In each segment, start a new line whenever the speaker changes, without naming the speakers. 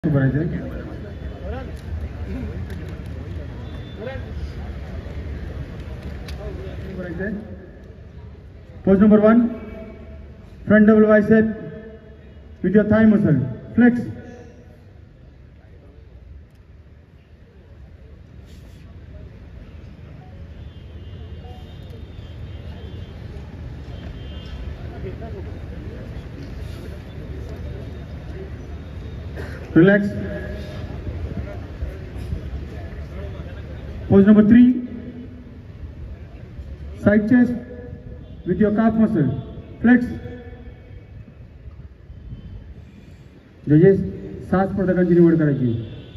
Pose number 1, front double bicep with your thigh muscle, flex. Relax. Pose number 3, side chest with your calf muscle, flex. जजेस 7 स्पर्धकांची निवड करायची.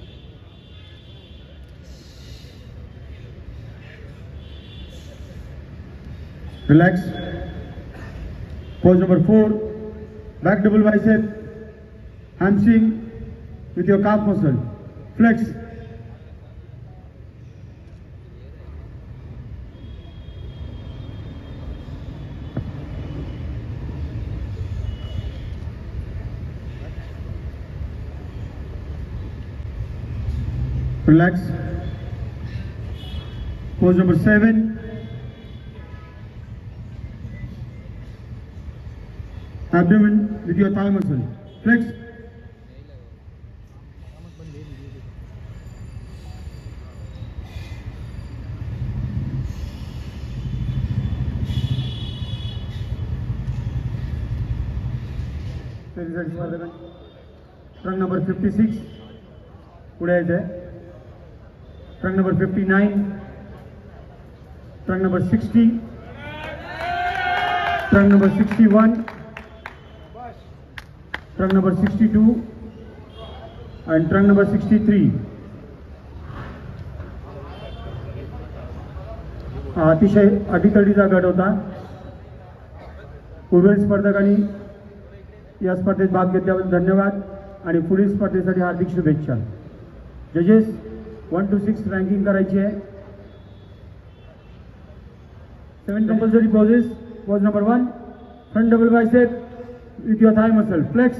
Relax. Pose number 4, back double bicep, hamstring with your calf muscle, flex. Relax. Pose number 7, abdomen with your thigh muscle, flex. Trunk number 56 पुढे यायचं आहे. Trunk number 59, trunk number 60, trunk number 61, trunk number 62 and trunk number 63. अतिशय अटीतटीचा गट होता. उर्वरित स्पर्धकांनी या स्पर्धेत भाग घेतल्याबद्दल धन्यवाद आणि पुढील स्पर्धेसाठी हार्दिक शुभेच्छा. जजेस 1 to 6 रँकिंग करायची आहे. 7 compulsory poses. Pose number 1, front double bicep with your thigh muscle, flex.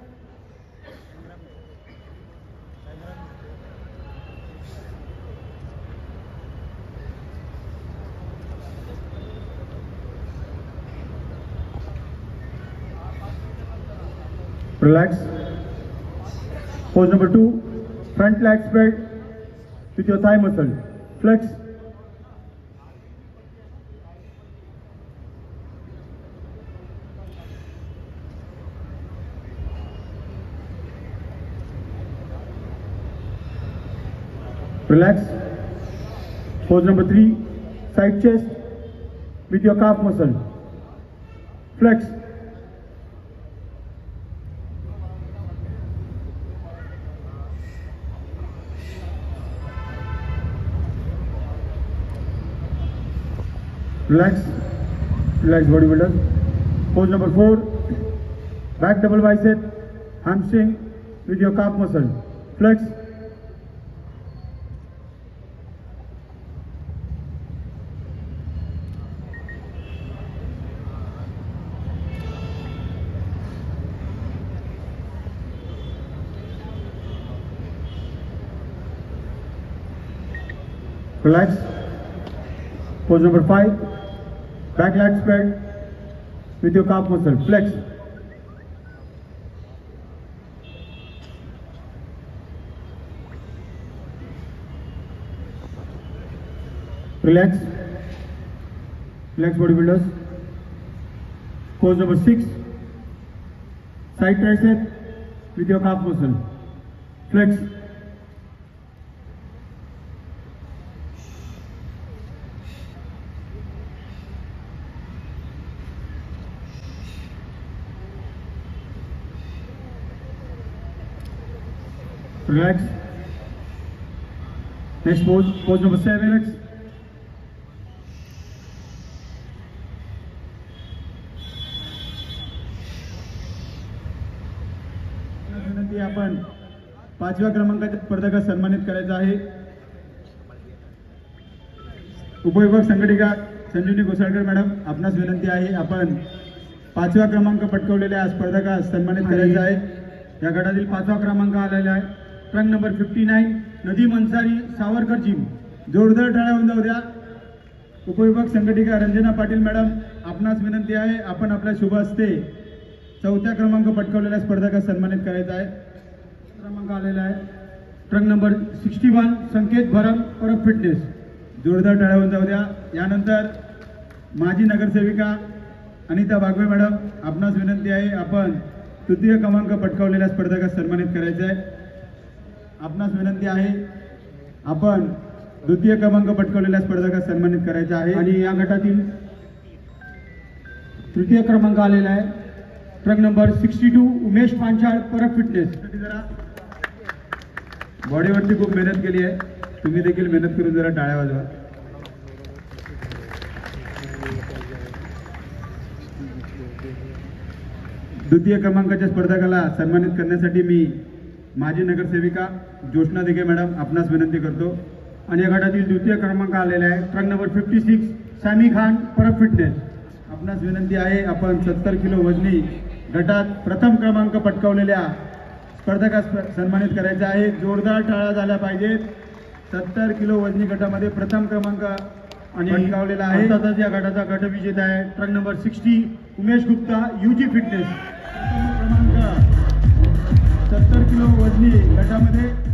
Relax. Pose number 2, front leg spread with your thigh muscle, flex. Relax. Pose number 3, side chest with your calf muscle, flex. Relax. Relax bodybuilder. Pose number 4, back double bicep, hamstring with your calf muscle, flex. Relax. Pose number 5, back leg spread with your calf muscle, flex. Relax. Relax bodybuilders. Pose number 6, side tricep with your calf muscle, flex. Relax. Next pose, pose number 7, relax. विनंती आपण 5व्या क्रमांकाच्या स्पर्धकास सन्मानित करायचा आहे. उपविभाग संघटिका संजीवनी Ghosalkar madam, आपणास विनंती आहे, आपण 5व्या क्रमांक पटकवलेल्या स्पर्धकास सन्मानित करायचा आहे. या गटातील 5वा क्रमांक आलेला आहे. Truck number 59 Nadeem Ansari Savarkar gym. जोरदार टाळ्या होऊन जाऊ द्या. उपविभाग संघटिका रंजना पाटील मॅडम, आपणास विनंती आहे, आपण आपल्या शुभ हस्ते 4था क्रमांक पटकावलेल्या स्पर्धकास सन्मानित करायचा आहे. क्रमांक आलेला आहे ट्रक नंबर 61 संकेत भरम परब फिटनेस. जोरदार टाळ्या होऊन जाऊ द्या. यानंतर माजी नगरसेविका अनिता बागवे मॅडम, आपणास विनंती आहे, आपण तृतीय क्रमांक पटकावलेल्या स्पर्धकास सन्मानित करायचे आहे. आपणास विनंती आहे, आपण द्वितीय क्रमांक पटकावलेल्या स्पर्धकास सन्मानित करायचे आहे. आणि या गटातील तृतीय क्रमांक आलेला आहे ट्रक नंबर 62 उमेश पांचाळ परब फिटनेस. जरा बॉडीवरती खूप मेहनत केली आहे, तुम्ही देखील मेहनत करून जरा टाळ्या वाजवा. द्वितीय क्रमांकाच्या स्पर्धकाला सन्मानित करण्यासाठी मी माजी नगरसेविका ज्योत्ना दिघे मॅडम आपणास विनंती करतो. आणि या गटातील द्वितीय क्रमांक आलेला आहे ट्रक नंबर 56 सॅमी खान परब फिटनेस. आपणास विनंती आहे, आपण 70 किलो वजनी गटात प्रथम क्रमांक पटकावलेल्या स्पर्धकास सन्मानित करायचे आहे. जोरदार टाळ्या झाल्या पाहिजेत. 70 किलो वजनी गटामध्ये प्रथम क्रमांक आणि पटकावलेला आहे. अर्थातच या गटाचा गटविजेता आहे truck number 60 Umesh Gupta UG fitness. क्रमांक 70 किलो वजनी गटामध्ये